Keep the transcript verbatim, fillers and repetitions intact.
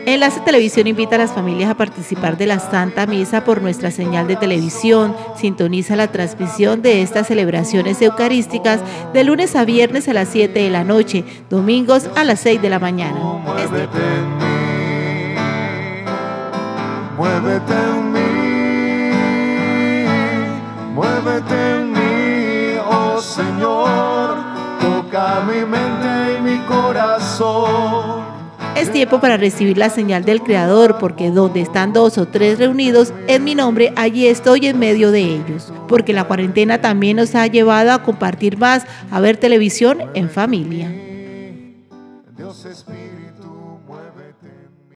Enlace Televisión invita a las familias a participar de la Santa Misa por nuestra señal de televisión. Sintoniza la transmisión de estas celebraciones eucarísticas de lunes a viernes a las siete de la noche, domingos a las seis de la mañana. Muévete en mí, muévete en mí, muévete en mí, oh Señor, toca mi mente y mi corazón. Es tiempo para recibir la señal del Creador, porque donde están dos o tres reunidos en mi nombre, allí estoy en medio de ellos. Porque la cuarentena también nos ha llevado a compartir más, a ver televisión en familia.